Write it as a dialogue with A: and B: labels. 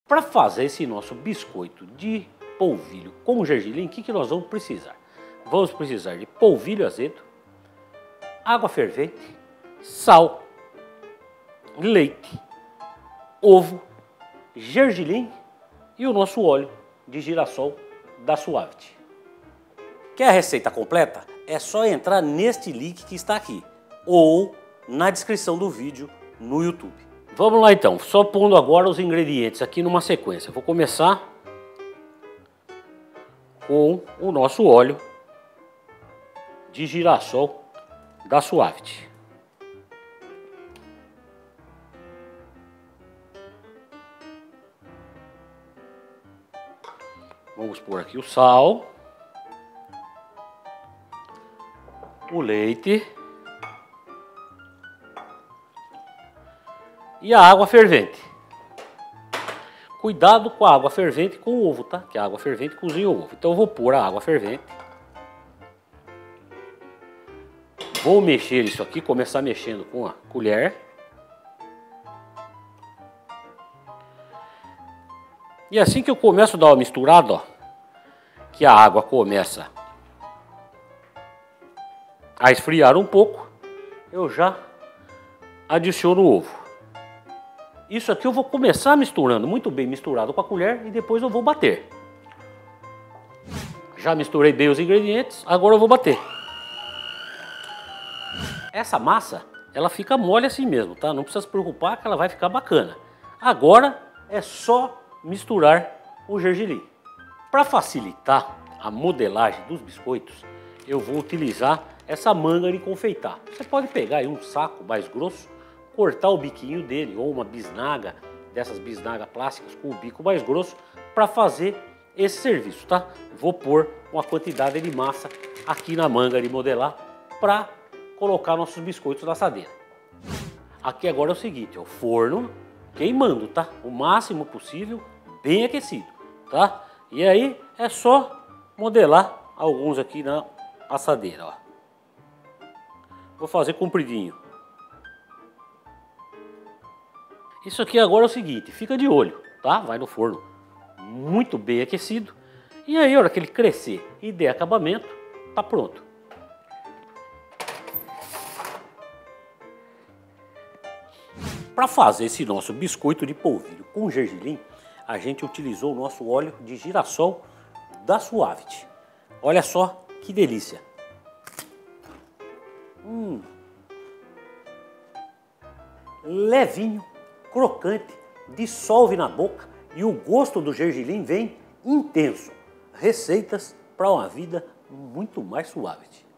A: Para fazer esse nosso biscoito de polvilho com gergelim, o que nós vamos precisar? Vamos precisar de polvilho azedo, água fervente, sal, leite, ovo, gergelim e o nosso óleo de girassol da Suavity. Quer a receita completa? É só entrar neste link que está aqui ou na descrição do vídeo no YouTube. Vamos lá então, só pondo agora os ingredientes aqui numa sequência. Vou começar com o nosso óleo de girassol da Suavity. Vamos pôr aqui o sal, o leite e a água fervente. Cuidado com a água fervente e com o ovo, tá? Que a água fervente cozinha o ovo. Então eu vou pôr a água fervente. Vou mexer isso aqui, começar mexendo com a colher. E assim que eu começo a dar uma misturada, ó, que a água começa a esfriar um pouco, eu já adiciono o ovo. Isso aqui eu vou começar misturando muito bem misturado com a colher e depois eu vou bater. Já misturei bem os ingredientes, agora eu vou bater. Essa massa, ela fica mole assim mesmo, tá? Não precisa se preocupar que ela vai ficar bacana. Agora é só misturar o gergelim. Para facilitar a modelagem dos biscoitos, eu vou utilizar essa manga de confeitar. Você pode pegar aí um saco mais grosso, cortar o biquinho dele ou uma bisnaga, dessas bisnagas plásticas com o bico mais grosso, para fazer esse serviço, tá? Vou pôr uma quantidade de massa aqui na manga de modelar para colocar nossos biscoitos na assadeira. Aqui agora é o seguinte, o forno queimando, tá? O máximo possível, bem aquecido, tá? E aí é só modelar alguns aqui na assadeira, ó. Vou fazer compridinho. Isso aqui agora é o seguinte, fica de olho, tá? Vai no forno muito bem aquecido. E aí, a hora que ele crescer e der acabamento, tá pronto. Para fazer esse nosso biscoito de polvilho com gergelim, a gente utilizou o nosso óleo de girassol da Suavity. Olha só que delícia! Levinho, crocante, dissolve na boca e o gosto do gergelim vem intenso. Receitas para uma vida muito mais Suavity.